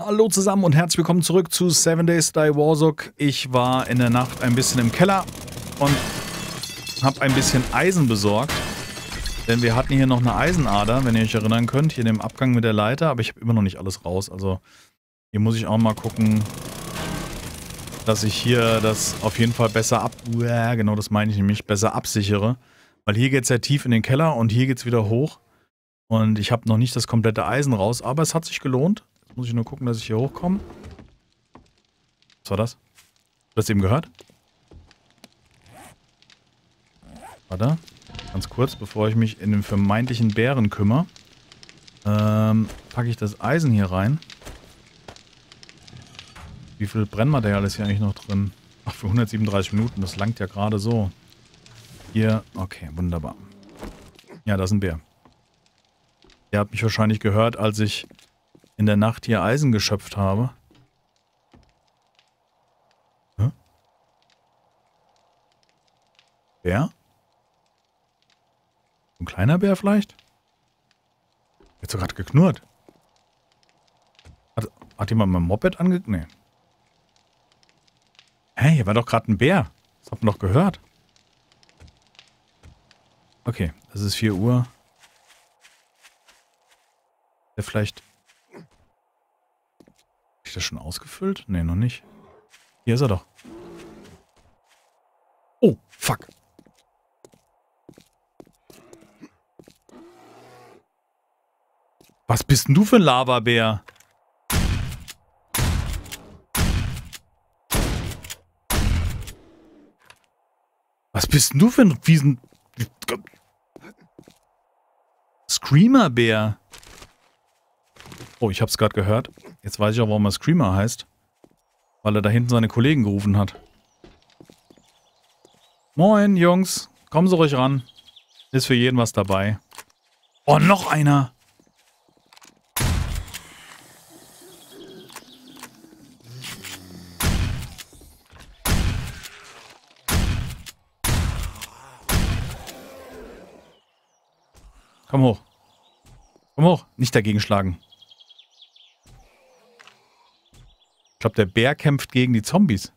Hallo zusammen und herzlich willkommen zurück zu 7 Days Die Warzone. Ich war in der Nacht ein bisschen im Keller und habe ein bisschen Eisen besorgt. Denn wir hatten hier noch eine Eisenader, wenn ihr euch erinnern könnt, hier in dem Abgang mit der Leiter. Aber ich habe immer noch nicht alles raus. Also hier muss ich auch mal gucken, dass ich hier das auf jeden Fall besser genau das meine ich nämlich, besser absichere. Weil hier geht es ja tief in den Keller und hier geht es wieder hoch. Und ich habe noch nicht das komplette Eisen raus, aber es hat sich gelohnt. Jetzt muss ich nur gucken, dass ich hier hochkomme. Was war das? Hast du das eben gehört? Warte. Ganz kurz, bevor ich mich in den vermeintlichen Bären kümmere, packe ich das Eisen hier rein. Wie viel Brennmaterial ist hier eigentlich noch drin? Ach, für 137 Minuten. Das langt ja gerade so. Hier, okay, wunderbar. Ja, da ist ein Bär. Der hat mich wahrscheinlich gehört, als ich in der Nacht hier Eisen geschöpft habe. Hä? Bär? Ein kleiner Bär vielleicht? Jetzt so gerade geknurrt. Hat jemand mein Moped angeknurrt? Nee. Hey, hier war doch gerade ein Bär. Das hat man doch gehört. Okay, es ist 4 Uhr. Der vielleicht... Habe ich das schon ausgefüllt? Nee, noch nicht. Hier ist er doch. Oh, fuck. Was bist denn du für ein Lavabär? Was bist denn du für ein Riesen... Screamer-Bär. Oh, ich hab's gerade gehört. Jetzt weiß ich auch, warum er Screamer heißt. Weil er da hinten seine Kollegen gerufen hat. Moin, Jungs. Kommen Sie ruhig ran. Ist für jeden was dabei. Oh, noch einer. Komm hoch. Komm hoch. Nicht dagegen schlagen. Ich glaube, der Bär kämpft gegen die Zombies.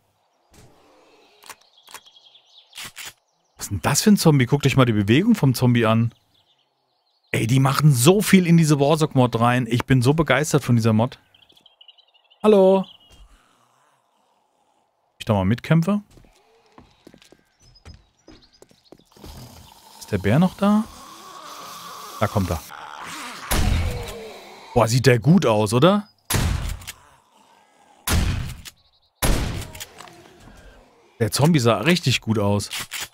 Was ist denn das für ein Zombie? Guckt euch mal die Bewegung vom Zombie an. Ey, die machen so viel in diese Warzone-Mod rein. Ich bin so begeistert von dieser Mod. Hallo. Ich da mal mitkämpfe. Ist der Bär noch da? Da kommt er. Boah, sieht der gut aus, oder? Der Zombie sah richtig gut aus.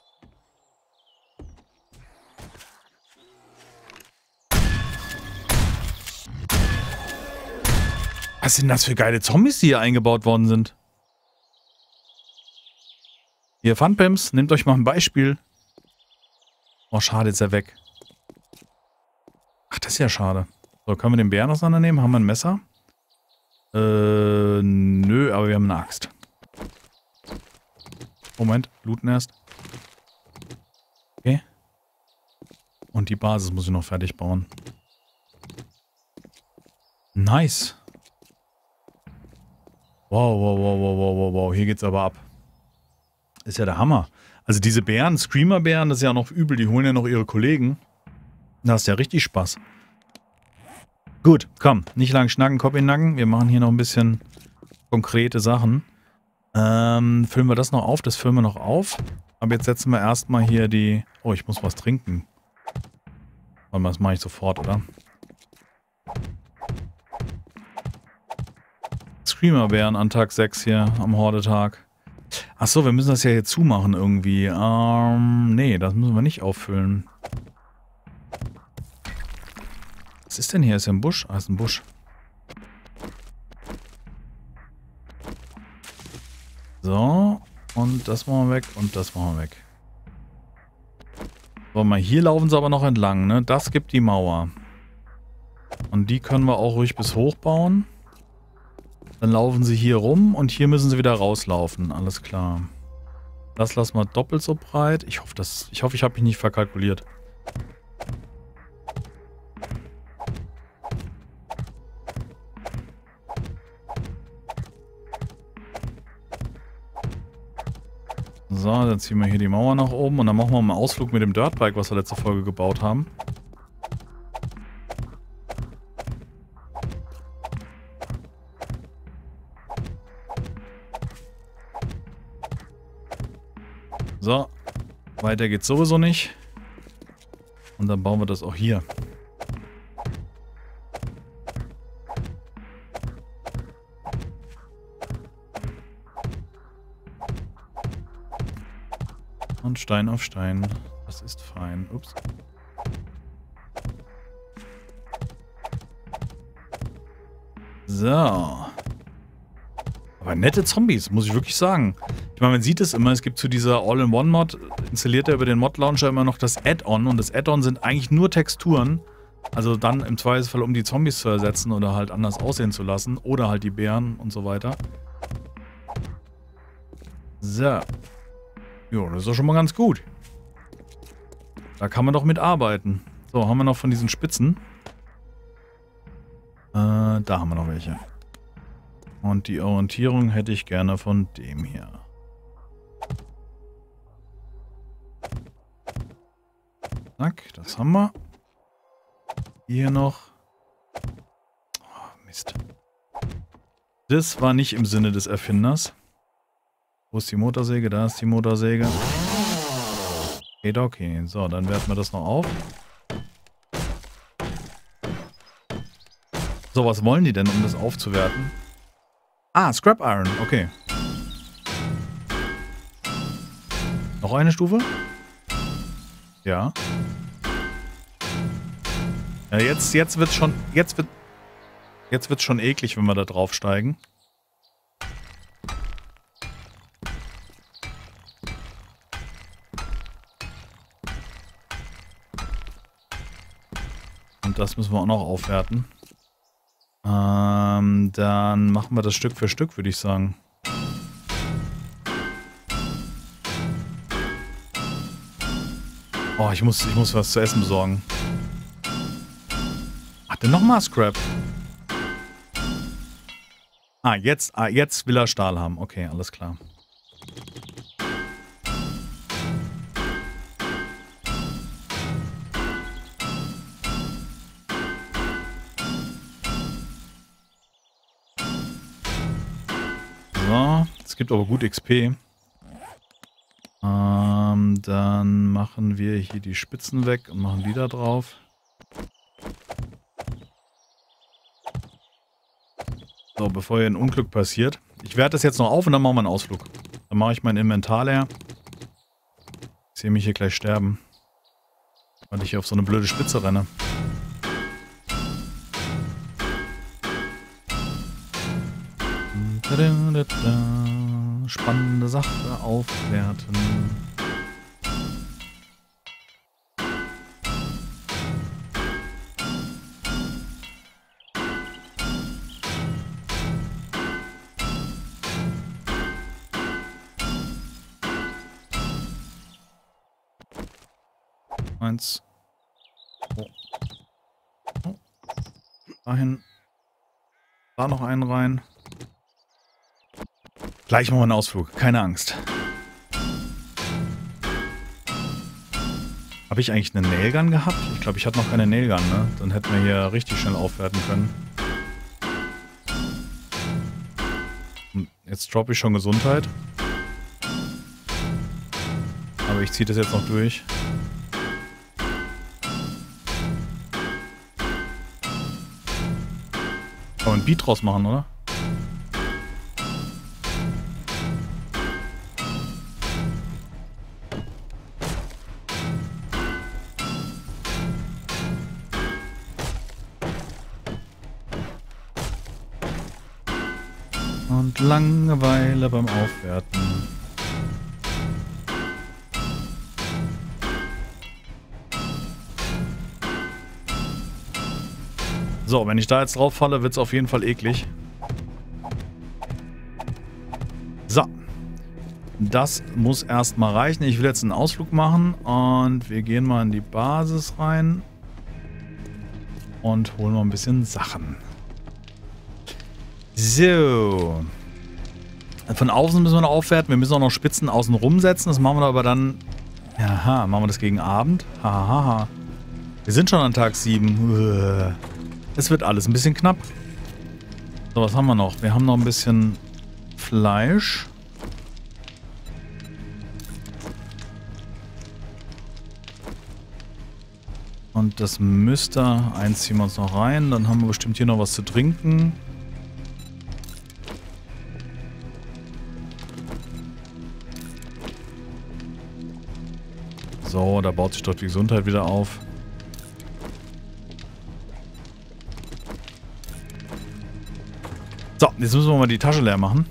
Was sind das für geile Zombies, die hier eingebaut worden sind? Hier, Funpims, nehmt euch mal ein Beispiel. Oh, schade, jetzt ist er weg. Ach, das ist ja schade. So, können wir den Bären auseinandernehmen? Haben wir ein Messer? Nö, aber wir haben eine Axt. Moment, looten erst. Okay. Und die Basis muss ich noch fertig bauen. Nice. Wow, wow, wow, wow, wow, wow, wow. Hier geht's aber ab. Ist ja der Hammer. Also diese Bären, Screamer-Bären, das ist ja noch übel. Die holen ja noch ihre Kollegen. Da hast ja richtig Spaß. Gut, komm. Nicht lang schnacken, Kopf in den Nacken. Wir machen hier noch ein bisschen konkrete Sachen. Füllen wir das noch auf? Das füllen wir noch auf. Aber jetzt setzen wir erstmal hier die... Oh, ich muss was trinken. Warte mal, das mache ich sofort, oder? Screamer-Bären an Tag 6 hier am Horde-Tag. Achso, wir müssen das ja hier zumachen irgendwie. Nee, das müssen wir nicht auffüllen. Was ist denn hier? Ist hier ein Busch? Ah, ist ein Busch. So, und das machen wir weg und das machen wir weg. So, mal hier laufen sie aber noch entlang, ne? Das gibt die Mauer. Und die können wir auch ruhig bis hoch bauen. Dann laufen sie hier rum und hier müssen sie wieder rauslaufen. Alles klar. Das lassen wir doppelt so breit. Ich hoffe, ich habe mich nicht verkalkuliert. So, dann ziehen wir hier die Mauer nach oben und dann machen wir mal einen Ausflug mit dem Dirtbike, was wir letzte Folge gebaut haben. So, weiter geht's sowieso nicht. Und dann bauen wir das auch hier. Und Stein auf Stein. Das ist fein. Ups. So. Aber nette Zombies, muss ich wirklich sagen. Ich meine, man sieht es immer, es gibt zu dieser All-in-One-Mod, installiert er über den Mod-Launcher immer noch das Add-on. Und das Add-on sind eigentlich nur Texturen. Also dann im Zweifelsfall, um die Zombies zu ersetzen oder halt anders aussehen zu lassen. Oder halt die Bären und so weiter. So. Jo, das ist doch schon mal ganz gut. Da kann man doch mitarbeiten. So, haben wir noch von diesen Spitzen. Da haben wir noch welche. Und die Orientierung hätte ich gerne von dem hier. Zack, das haben wir. Hier noch. Oh, Mist. Das war nicht im Sinne des Erfinders. Wo ist die Motorsäge? Da ist die Motorsäge. Geht okay. So, dann werten wir das noch auf. So, was wollen die denn, um das aufzuwerten? Ah, Scrap Iron. Okay. Noch eine Stufe? Ja. Ja, jetzt wird's schon... Jetzt wird's schon eklig, wenn wir da draufsteigen. Und das müssen wir auch noch aufwerten. Dann machen wir das Stück für Stück, würde ich sagen. Oh, ich muss was zu essen besorgen. Ach, denn nochmal Scrap. Jetzt will er Stahl haben. Okay, alles klar. So, es gibt aber gut XP. Dann machen wir hier die Spitzen weg und machen die da drauf. So, bevor hier ein Unglück passiert. Ich werde das jetzt noch auf und dann machen wir einen Ausflug. Dann mache ich mein Inventar leer. Ich sehe mich hier gleich sterben. Weil ich hier auf so eine blöde Spitze renne. Spannende Sache aufwerten. Eins. Oh. Oh. Dahin. Da noch einen rein. Gleich machen wir einen Ausflug, keine Angst. Habe ich eigentlich eine Nailgun gehabt? Ich glaube, ich hatte noch keine Nailgun, ne? Dann hätten wir hier richtig schnell aufwerten können. Und jetzt droppe ich schon Gesundheit. Aber ich ziehe das jetzt noch durch. Kann man ein Beat draus machen, oder? Und Langeweile beim Aufwerten. So, wenn ich da jetzt drauf falle, wird es auf jeden Fall eklig. So. Das muss erstmal reichen. Ich will jetzt einen Ausflug machen und wir gehen mal in die Basis rein und holen mal ein bisschen Sachen. So. Von außen müssen wir noch aufwerten. Wir müssen auch noch Spitzen außen rumsetzen. Das machen wir aber dann... Aha, machen wir das gegen Abend? Hahaha. Wir sind schon an Tag 7. Es wird alles ein bisschen knapp. So, was haben wir noch? Wir haben noch ein bisschen Fleisch. Und das müsste... Eins ziehen wir uns noch rein. Dann haben wir bestimmt hier noch was zu trinken. So, da baut sich doch die Gesundheit wieder auf. So, jetzt müssen wir mal die Tasche leer machen.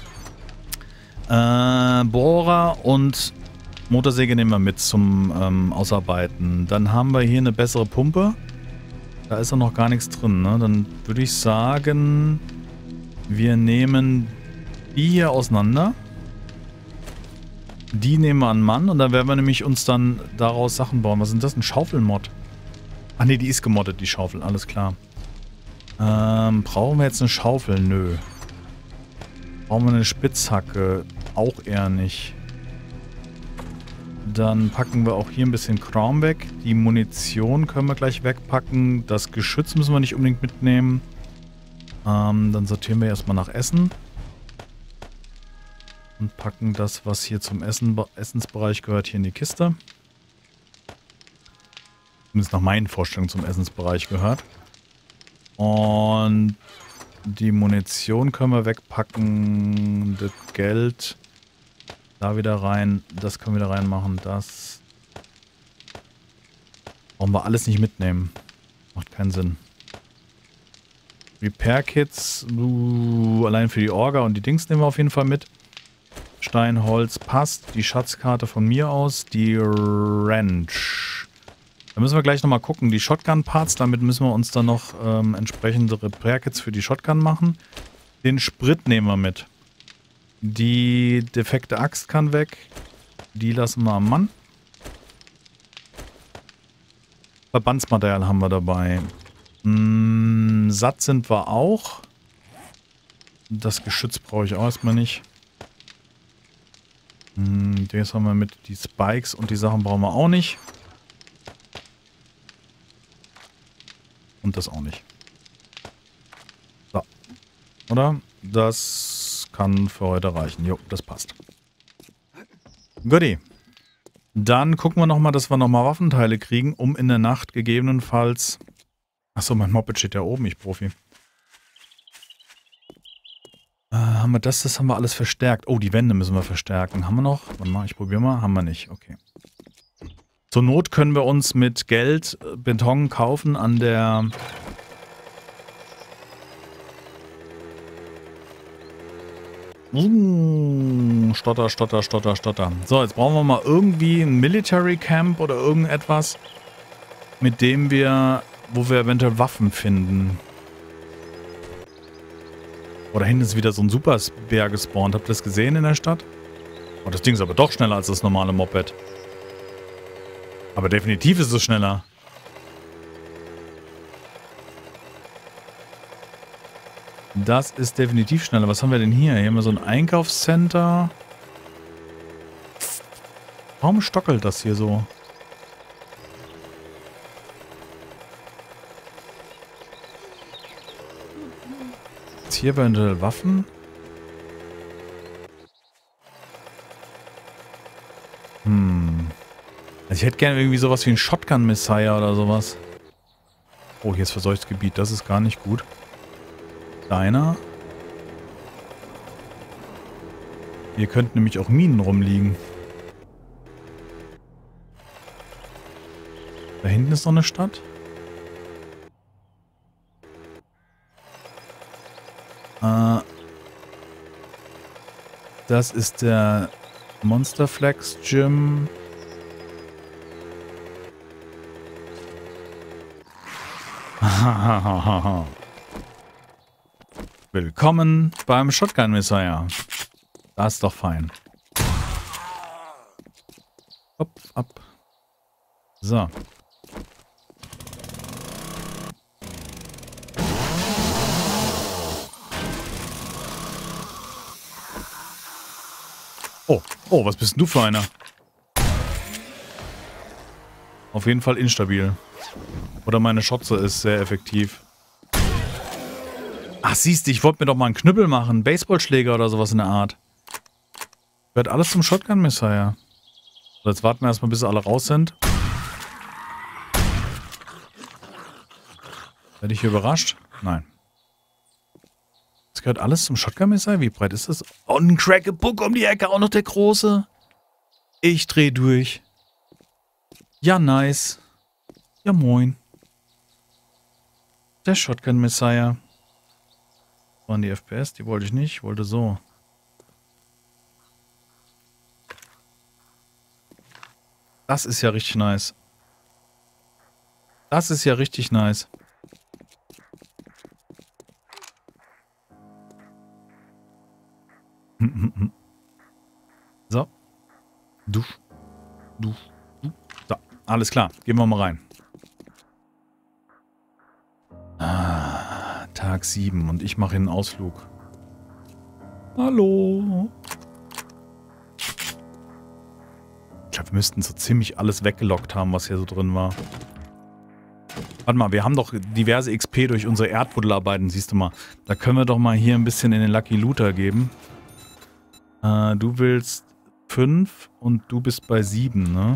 Bohrer und Motorsäge nehmen wir mit zum Ausarbeiten. Dann haben wir hier eine bessere Pumpe. Da ist auch noch gar nichts drin, ne? Dann würde ich sagen, wir nehmen die hier auseinander. Die nehmen wir an Mann und dann werden wir nämlich uns dann daraus Sachen bauen. Was ist denn das? Ein Schaufelmod? Ach ne, die ist gemoddet, die Schaufel. Alles klar. Brauchen wir jetzt eine Schaufel? Nö. Brauchen wir eine Spitzhacke? Auch eher nicht. Dann packen wir auch hier ein bisschen Kram weg. Die Munition können wir gleich wegpacken. Das Geschütz müssen wir nicht unbedingt mitnehmen. Dann sortieren wir erstmal nach Essen. Und packen das, was hier zum Essensbereich gehört, hier in die Kiste. Zumindest nach meinen Vorstellungen zum Essensbereich gehört. Und die Munition können wir wegpacken. Das Geld da wieder rein. Das können wir da reinmachen. Das brauchen wir alles nicht mitnehmen. Macht keinen Sinn. Repair Kits. Allein für die Orga und die Dings nehmen wir auf jeden Fall mit. Stein, Holz passt. Die Schatzkarte von mir aus. Die Wrench. Da müssen wir gleich nochmal gucken. Die Shotgun-Parts, damit müssen wir uns dann noch entsprechende Repair-Kits für die Shotgun machen. Den Sprit nehmen wir mit. Die defekte Axt kann weg. Die lassen wir am Mann. Verbandsmaterial haben wir dabei. Satt sind wir auch. Das Geschütz brauche ich auch erstmal nicht. Das haben wir mit. Die Spikes und die Sachen brauchen wir auch nicht. Und das auch nicht. So. Oder? Das kann für heute reichen. Jo, das passt. Goodie. Dann gucken wir nochmal, dass wir nochmal Waffenteile kriegen, um in der Nacht gegebenenfalls... Achso, mein Moped steht ja oben, ich Profi. Haben wir das? Das haben wir alles verstärkt. Oh, die Wände müssen wir verstärken. Haben wir noch? Warte mal, ich probiere mal. Haben wir nicht. Okay. Zur Not können wir uns mit Geld Beton kaufen an der... Stotter. So, jetzt brauchen wir mal irgendwie ein Military Camp oder irgendetwas, mit dem wir... wo wir eventuell Waffen finden. Oder hinten ist wieder so ein Superbär gespawnt. Habt ihr das gesehen in der Stadt? Oh, das Ding ist aber doch schneller als das normale Moped. Aber definitiv ist es schneller. Das ist definitiv schneller. Was haben wir denn hier? Hier haben wir so ein Einkaufscenter. Warum stockelt das hier so? Jetzt hier eventuell Waffen. Also ich hätte gerne irgendwie sowas wie ein Shotgun-Messiah oder sowas. Oh, hier ist verseuchtes Gebiet. Das ist gar nicht gut. Deiner. Hier könnten nämlich auch Minen rumliegen. Da hinten ist noch eine Stadt. Das ist der Monsterflex Gym. Willkommen beim Shotgun Messiah. Das ist doch fein. Kopf ab. So. Oh, oh, was bist denn du für einer? Auf jeden Fall instabil. Oder meine Schotze ist sehr effektiv. Ach, siehst du, ich wollte mir doch mal einen Knüppel machen. Einen Baseballschläger oder sowas in der Art. Wird alles zum Shotgun-Messer. So, jetzt warten wir erstmal, bis alle raus sind. Werde ich hier überrascht? Nein. Das gehört alles zum Shotgun-Messer? Wie breit ist das? Oh, ein Crack-a-Book um die Ecke. Auch noch der große. Ich dreh durch. Ja, nice. Ja, moin. Der Shotgun-Messiah. Waren die FPS? Die wollte ich nicht. Ich wollte so. Das ist ja richtig nice. Das ist ja richtig nice. So. Du. So, alles klar. Gehen wir mal rein. Tag 7 und ich mache einen Ausflug. Hallo. Ich glaube, wir müssten so ziemlich alles weggelockt haben, was hier so drin war. Warte mal, wir haben doch diverse XP durch unsere Erdbuddelarbeiten, siehst du mal. Da können wir doch mal hier ein bisschen in den Lucky Looter geben. Du willst 5 und du bist bei 7, ne?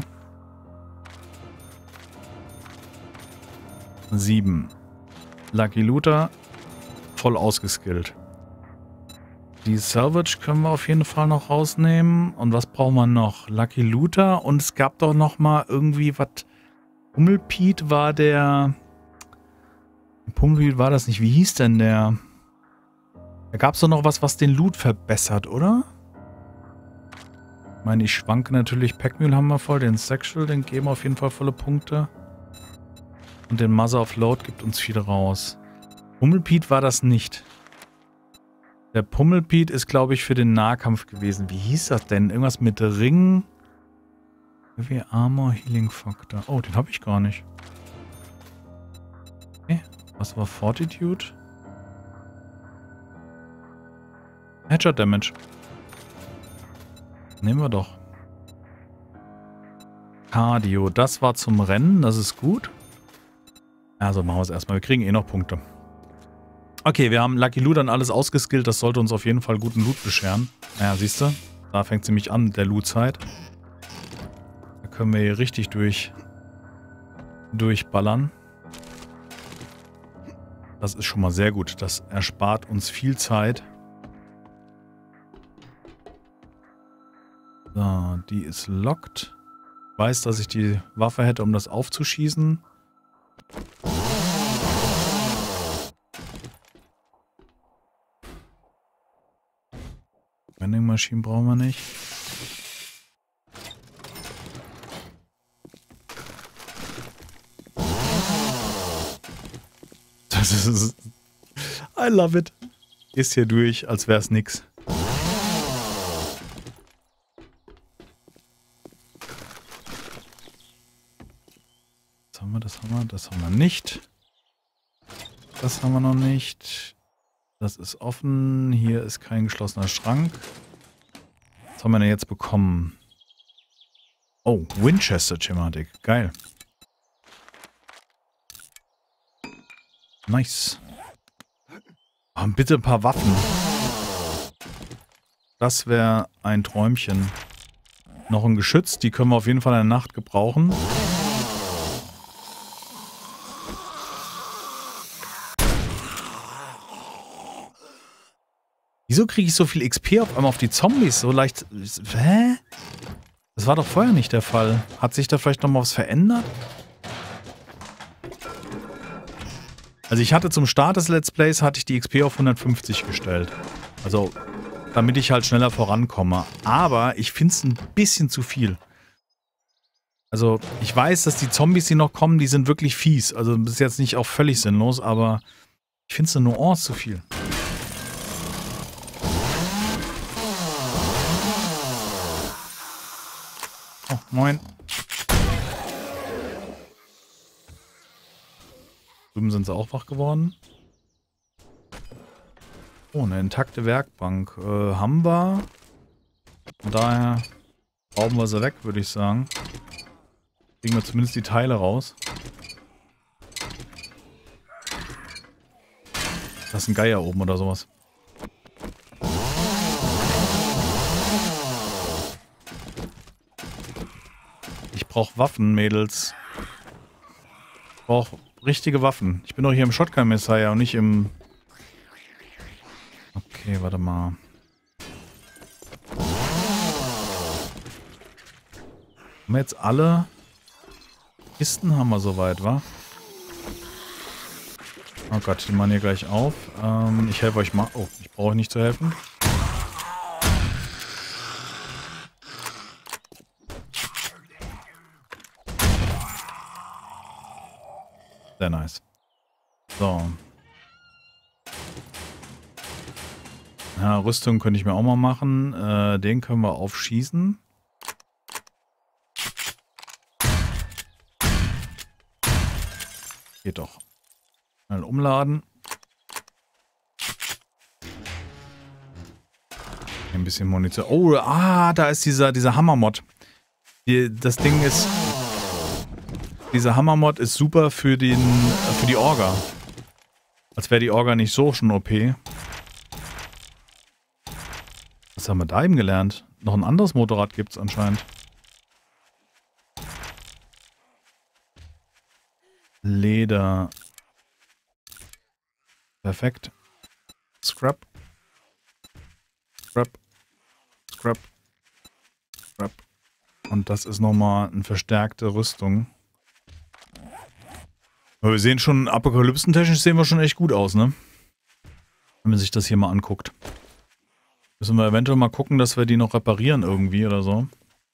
7. Lucky Looter, voll ausgeskillt. Die Salvage können wir auf jeden Fall noch rausnehmen. Und was brauchen wir noch? Lucky Looter und es gab doch noch mal irgendwie was... Pummelpiet war der... Pummelpiet war das nicht. Wie hieß denn der? Da gab es doch noch was, was den Loot verbessert, oder? Ich meine, ich schwanke natürlich. Packmule haben wir voll. Den Sexual, den geben auf jeden Fall volle Punkte. Und den Mother of Load gibt uns viel raus. Pummelpiet war das nicht. Der Pummelpiet ist, glaube ich, für den Nahkampf gewesen. Wie hieß das denn? Irgendwas mit Ring? Heavy Armor Healing Factor. Oh, den habe ich gar nicht. Okay. Was war Fortitude? Headshot Damage. Nehmen wir doch. Cardio. Das war zum Rennen. Das ist gut. Also machen wir es erstmal. Wir kriegen eh noch Punkte. Okay, wir haben Lucky Loot dann alles ausgeskillt. Das sollte uns auf jeden Fall guten Loot bescheren. Naja, siehst du? Da fängt es nämlich an, der Loot-Zeit. Da können wir hier richtig durchballern. Das ist schon mal sehr gut. Das erspart uns viel Zeit. So, die ist locked. Ich weiß, dass ich die Waffe hätte, um das aufzuschießen. Vending Maschinen brauchen wir nicht. Das ist... I love it. Ist hier durch, als wäre es nix. Das haben wir nicht. Das haben wir noch nicht. Das ist offen. Hier ist kein geschlossener Schrank. Was haben wir denn jetzt bekommen? Oh, Winchester-Thematik. Geil. Nice. Oh, bitte ein paar Waffen. Das wäre ein Träumchen. Noch ein Geschütz. Die können wir auf jeden Fall in der Nacht gebrauchen. Wieso kriege ich so viel XP auf einmal auf die Zombies? So leicht... Hä? Das war doch vorher nicht der Fall. Hat sich da vielleicht nochmal was verändert? Also ich hatte zum Start des Let's Plays hatte ich die XP auf 150 gestellt. Also, damit ich halt schneller vorankomme. Aber ich finde es ein bisschen zu viel. Also, ich weiß, dass die Zombies, die noch kommen, die sind wirklich fies. Also, das ist jetzt nicht auch völlig sinnlos, aber ich finde es eine Nuance zu viel. Oh, moin. Drüben sind sie auch wach geworden. Oh, eine intakte Werkbank. Haben wir. Von daher rauben wir sie weg, würde ich sagen. Kriegen wir zumindest die Teile raus. Das ist ein Geier oben oder sowas. Ich brauche Waffen, Mädels. Ich brauche richtige Waffen. Ich bin doch hier im Shotgun Messiah und nicht im... Okay, warte mal. Haben wir jetzt alle Kisten haben wir soweit, wa? Oh Gott, die machen hier gleich auf. Ich helfe euch mal. Oh, ich brauche nicht zu helfen. Sehr nice. So. Ja, Rüstung könnte ich mir auch mal machen. Den können wir aufschießen. Geht doch. Schnell umladen. Ein bisschen Munition. Oh, da ist dieser Hammermod. Das Ding ist... Dieser Hammermod ist super für die Orga. Als wäre die Orga nicht so schon OP. Was haben wir da eben gelernt? Noch ein anderes Motorrad gibt es anscheinend. Leder. Perfekt. Scrap. Scrap. Scrap. Scrap. Und das ist nochmal eine verstärkte Rüstung. Aber wir sehen schon, apokalypsentechnisch sehen wir schon echt gut aus, ne? Wenn man sich das hier mal anguckt. Müssen wir eventuell mal gucken, dass wir die noch reparieren irgendwie oder so.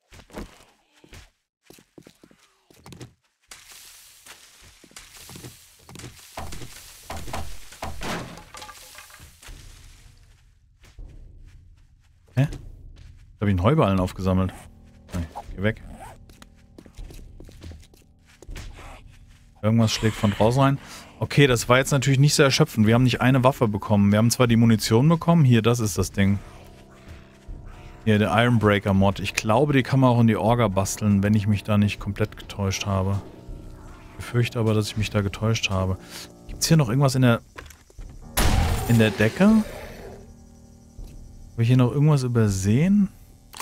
Hä? Da habe ich einen Heuballen aufgesammelt. Nein, geh weg. Irgendwas schlägt von draußen rein. Okay, das war jetzt natürlich nicht sehr erschöpfend. Wir haben nicht eine Waffe bekommen. Wir haben zwar die Munition bekommen. Hier, das ist das Ding. Hier, der Ironbreaker Mod. Ich glaube, die kann man auch in die Orga basteln, wenn ich mich da nicht komplett getäuscht habe. Ich befürchte aber, dass ich mich da getäuscht habe. Gibt es hier noch irgendwas in der Decke? Habe ich hier noch irgendwas übersehen?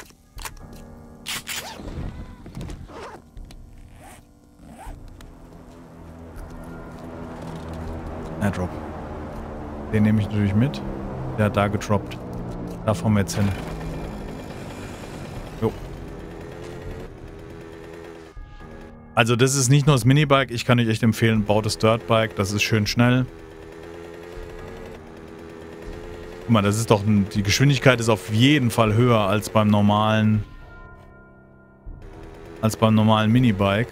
Airdrop. Den nehme ich natürlich mit. Der hat da gedroppt. Da fahren wir jetzt hin. Jo. Also das ist nicht nur das Minibike. Ich kann euch echt empfehlen, baut das Dirtbike. Das ist schön schnell. Guck mal, das ist doch... Die Geschwindigkeit ist auf jeden Fall höher als beim normalen... Minibike.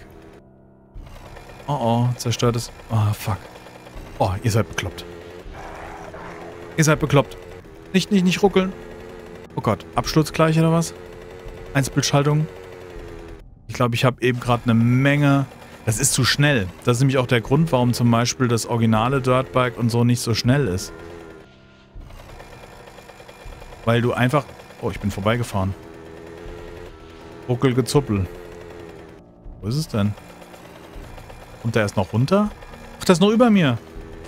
Oh, zerstört es. Oh, fuck. Oh, ihr seid bekloppt. Ihr seid bekloppt. Nicht ruckeln. Oh Gott, Absturz gleich oder was? Einzelbildschaltung. Ich glaube, ich habe eben gerade eine Menge... Das ist zu schnell. Das ist nämlich auch der Grund, warum zum Beispiel das originale Dirtbike und so nicht so schnell ist. Weil du einfach... Oh, ich bin vorbeigefahren. Ruckelgezuppel. Wo ist es denn? Kommt der erst noch runter? Ach, das ist noch über mir.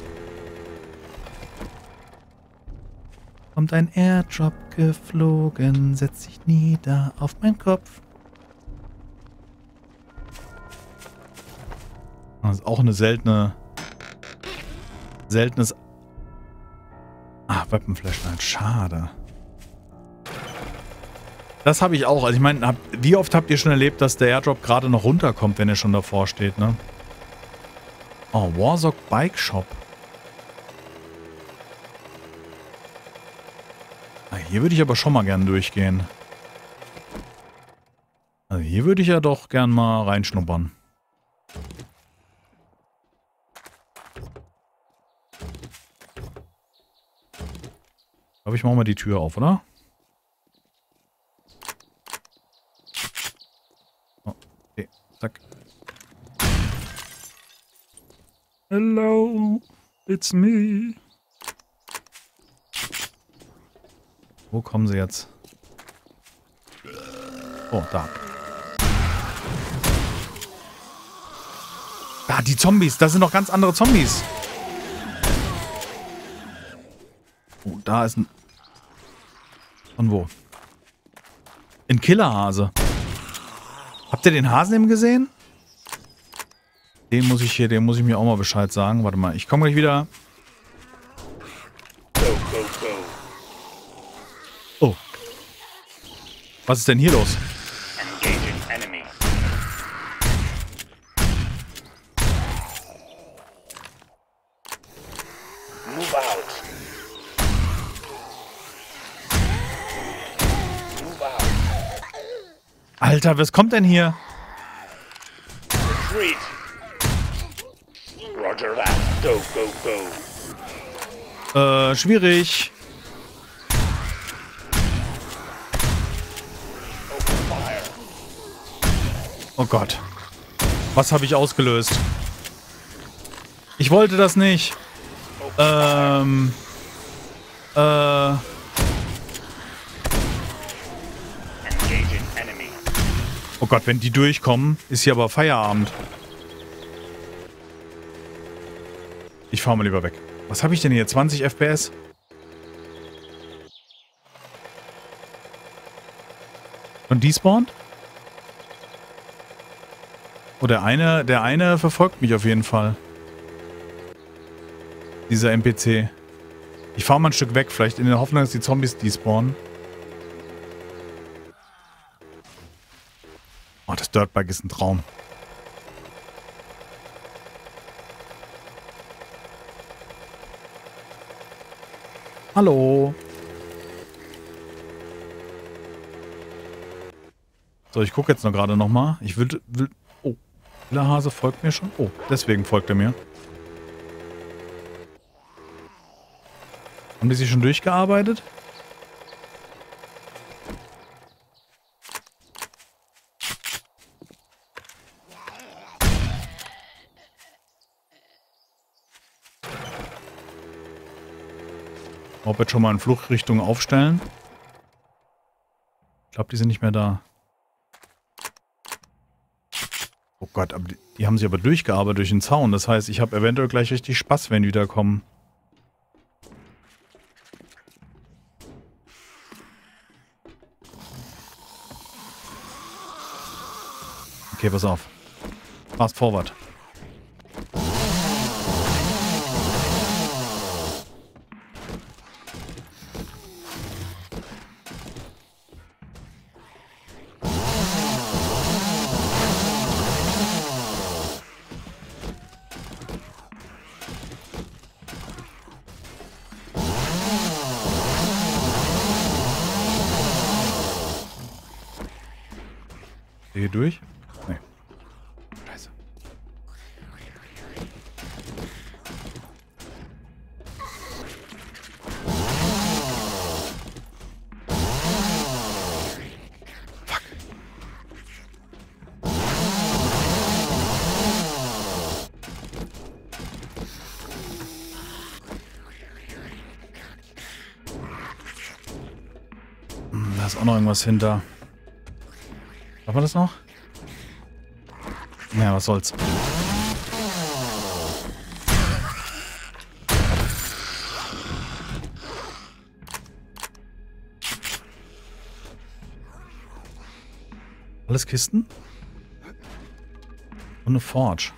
Kommt ein Airdrop geflogen, setzt sich nieder auf meinen Kopf. Das ist auch eine seltenes... Ah, Weapon-Flashlight. Schade. Das habe ich auch. Also ich meine, wie oft habt ihr schon erlebt, dass der Airdrop gerade noch runterkommt, wenn er schon davor steht, ne? Oh, Warzog Bike Shop. Hier würde ich aber schon mal gern durchgehen. Also hier würde ich ja doch gern mal reinschnuppern. Aber ich mache mal die Tür auf, oder? Oh, okay, zack. Hello, it's me. Wo kommen sie jetzt? Oh, da. Ah, die Zombies. Das sind noch ganz andere Zombies. Oh, da ist ein... Von wo? Ein Killerhase. Habt ihr den Hasen eben gesehen? Den muss ich mir auch mal Bescheid sagen. Warte mal, ich komme gleich wieder. Oh. Was ist denn hier los? Alter, was kommt denn hier? Roger that. Go, go, go. Schwierig. Oh Gott. Was habe ich ausgelöst? Ich wollte das nicht. Oh Gott, wenn die durchkommen, ist hier aber Feierabend. Ich fahre mal lieber weg. Was habe ich denn hier? 20 FPS? Und despawned? Oh, der eine verfolgt mich auf jeden Fall. Dieser NPC. Ich fahre mal ein Stück weg, vielleicht in der Hoffnung, dass die Zombies despawnen. Oh, das Dirtbike ist ein Traum. Hallo. So, ich gucke jetzt noch gerade nochmal. Ich will... Oh, der Hase folgt mir schon. Oh, deswegen folgt er mir. Haben die sich schon durchgearbeitet? Ob jetzt schon mal in Fluchtrichtung aufstellen. Ich glaube, die sind nicht mehr da. Oh Gott, aber die haben sich aber durchgearbeitet durch den Zaun. Das heißt, ich habe eventuell gleich richtig Spaß, wenn die da kommen. Okay, pass auf. Fast forward. Hier durch? Nee. Scheiße. Fuck. Da ist auch noch irgendwas hinter. Darf man das noch? Ja, was soll's. Alles Kisten? Und eine Forge.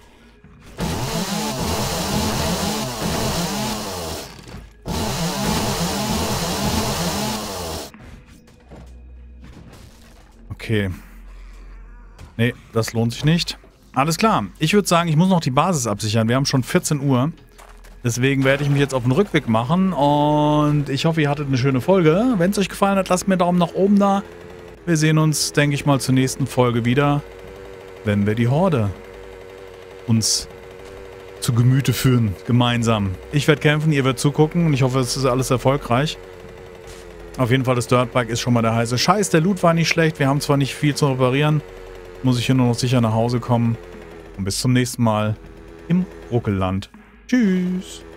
Okay. Nee, das lohnt sich nicht. Alles klar. Ich würde sagen, ich muss noch die Basis absichern. Wir haben schon 14 Uhr. Deswegen werde ich mich jetzt auf den Rückweg machen. Und ich hoffe, ihr hattet eine schöne Folge. Wenn es euch gefallen hat, lasst mir einen Daumen nach oben da. Wir sehen uns, denke ich mal, zur nächsten Folge wieder, wenn wir die Horde uns zu Gemüte führen. Gemeinsam. Ich werde kämpfen, ihr werdet zugucken. Und ich hoffe, es ist alles erfolgreich. Auf jeden Fall, das Dirtbike ist schon mal der heiße Scheiß. Der Loot war nicht schlecht. Wir haben zwar nicht viel zu reparieren. Muss ich hier nur noch sicher nach Hause kommen. Und bis zum nächsten Mal im Ruckelland. Tschüss.